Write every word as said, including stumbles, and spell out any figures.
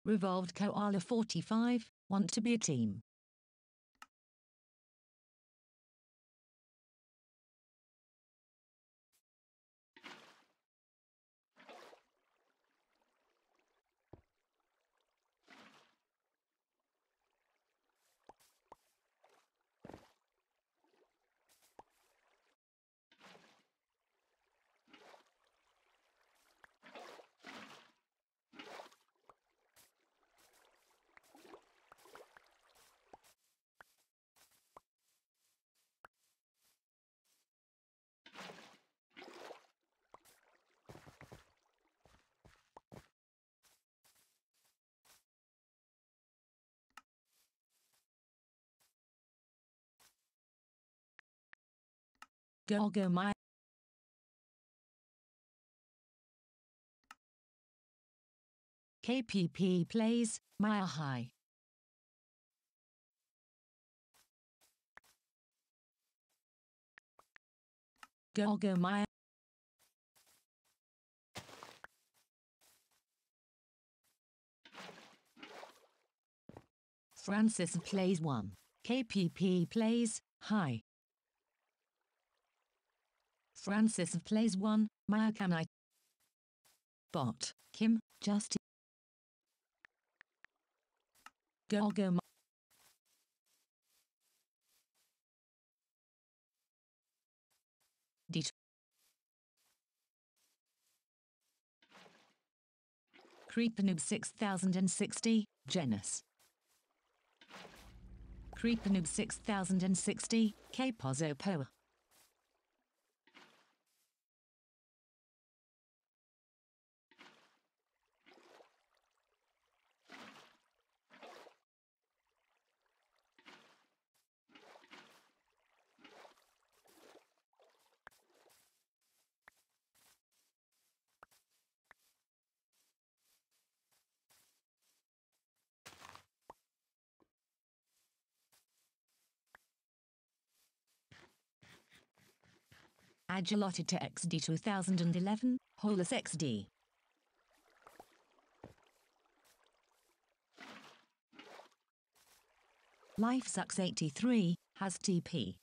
Revolved Koala forty-five, want to be a team. Go Go Maya. K P P plays Maya High. Go Go Maya. Francis plays one. K P P plays High. Francis plays one. Maya can I? Bot Kim just Go Go Maya. D Creepanoob six thousand sixty, Genus. Creepanoob six thousand sixty, K-Pozopo. Agilotti to X D two thousand eleven, Holus X D. Life Sucks eighty-three, has T P.